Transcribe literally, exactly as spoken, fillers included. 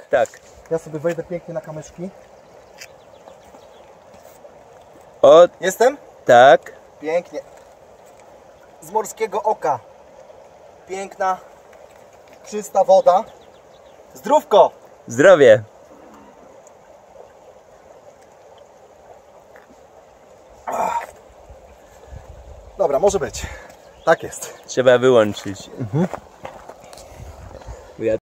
Tak. Ja sobie wejdę pięknie na kamyczki. O, Jestem? tak. Pięknie. Z morskiego oka. Piękna, czysta woda. Zdrówko! Zdrowie. Dobra, może być. Tak jest. Trzeba wyłączyć. Mhm. Ja